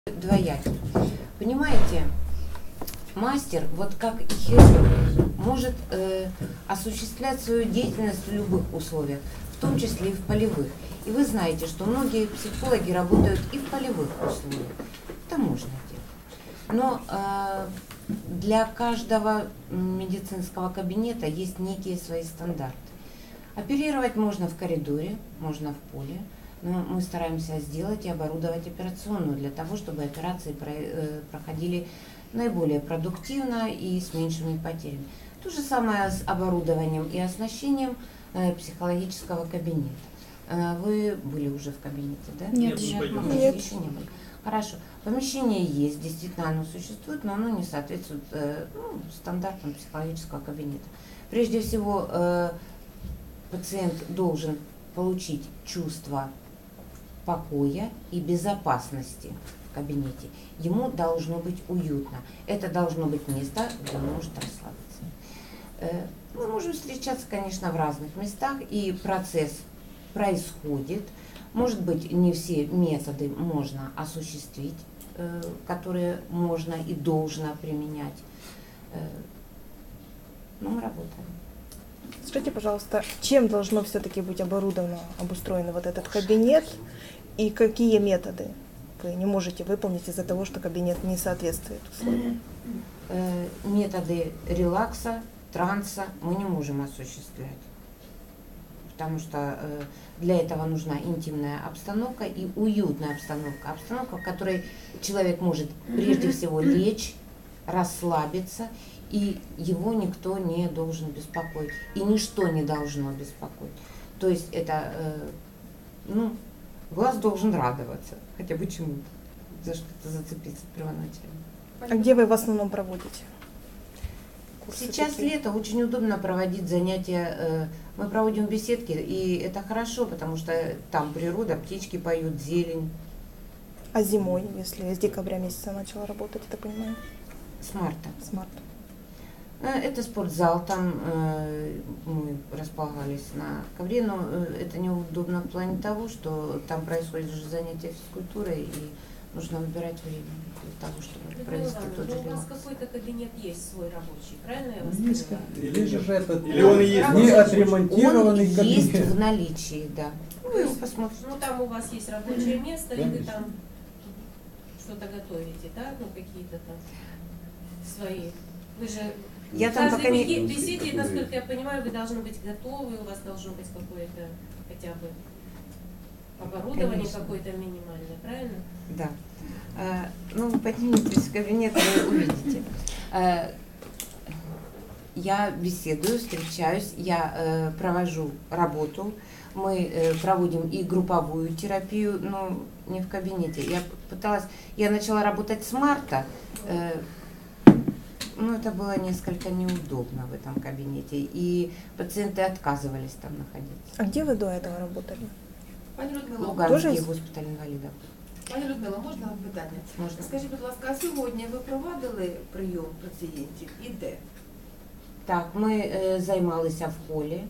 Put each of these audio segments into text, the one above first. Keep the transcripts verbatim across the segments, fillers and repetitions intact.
Двоякий. Понимаете, мастер, вот как и хирург, может э, осуществлять свою деятельность в любых условиях, в том числе и в полевых. И вы знаете, что многие психологи работают и в полевых условиях. Это можно делать. Но э, для каждого медицинского кабинета есть некие свои стандарты. Оперировать можно в коридоре, можно в поле, но мы стараемся сделать и оборудовать операционную для того, чтобы операции проходили наиболее продуктивно и с меньшими потерями. То же самое с оборудованием и оснащением психологического кабинета. Вы были уже в кабинете, да? Нет, нет, нет, нет. Еще не были. Хорошо. Помещение есть, действительно оно существует, но оно не соответствует ну, стандартам психологического кабинета. Прежде всего, пациент должен получить чувство покоя и безопасности в кабинете. Ему должно быть уютно. Это должно быть место, где он может расслабиться. Мы можем встречаться, конечно, в разных местах, и процесс происходит. Может быть, не все методы можно осуществить, которые можно и должно применять. Но мы работаем. Скажите, пожалуйста, чем должно все-таки быть оборудовано, обустроен вот этот кабинет, и какие методы вы не можете выполнить из-за того, что кабинет не соответствует условиям? Методы релакса, транса мы не можем осуществлять, потому что для этого нужна интимная обстановка и уютная обстановка, обстановка, в которой человек может прежде всего лечь, расслабиться, и его никто не должен беспокоить, и ничто не должно беспокоить. То есть это, ну, глаз должен радоваться, хотя бы чему-то, за что-то зацепиться первоначально. А где вы в основном проводите курсы? Сейчас такие? лето, очень удобно проводить занятия. Мы проводим беседки, и это хорошо, потому что там природа, птички поют, зелень. А зимой, если я с декабря месяца начала работать, я так понимаю? С марта. С марта. Это спортзал, там э, мы располагались на ковре, но это неудобно в плане того, что там происходит же занятие физкультурой, и нужно выбирать время для того, чтобы провести тот же день. У вас релакс. какой-то кабинет есть свой рабочий, правильно я вас поняла? Или же этот Или он и есть не отремонтированный Он кабинет. есть в наличии, да. То есть, ну там у вас есть рабочее место, и вы Конечно. там что-то готовите, да? Ну какие-то там свои. Вы же Я там каждой пока не... беседе, беседе, насколько я понимаю, вы должны быть готовы, у вас должно быть какое-то хотя бы оборудование какое-то минимальное, правильно? Да. А, ну, вы подниметесь в кабинет, вы увидите. А, я беседую, встречаюсь, я э, провожу работу. Мы э, проводим и групповую терапию, но не в кабинете. Я пыталась, я начала работать с марта. Э, Ну, это было несколько неудобно в этом кабинете, и пациенты отказывались там находиться. А где вы до этого работали? Пані Людмила, Луганский Тоже? госпиталь інвалідів. пані Людмила, можна вам питання? Можна. Скажіть, будь ласка, а сьогодні ви проводили прийом пацієнтів і де? Так, ми е, займалися в холі.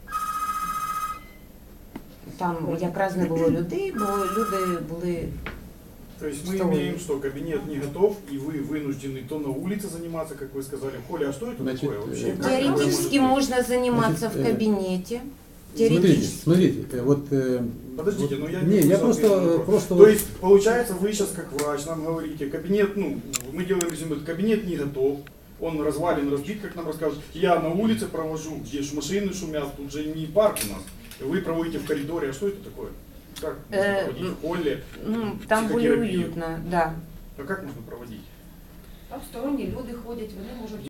Там якраз не було людей, бо люди були... То есть мы Что имеем, вы? что кабинет не готов, и вы вынуждены то на улице заниматься, как вы сказали, в холле. А что это Значит, такое вообще? э, Как такое может Теоретически быть? можно заниматься Значит, в э, кабинете. Смотрите, Теоретически. смотрите, э, вот... э, Подождите, вот- ну я не, не я слышал просто, ответа на вопрос. просто... То вот- есть, получается, вы сейчас как врач нам говорите, кабинет, ну, мы делаем резюме, кабинет не готов, он развален, разбит, как нам расскажут. Я на улице провожу, где ж машины шумят, тут же не парк у нас. Вы проводите в коридоре, а что это такое? Как можно Э, проводить в холле? Ну, там более психотерапию? уютно, да. А как можно проводить? Там сторонні люди ходять, вони можуть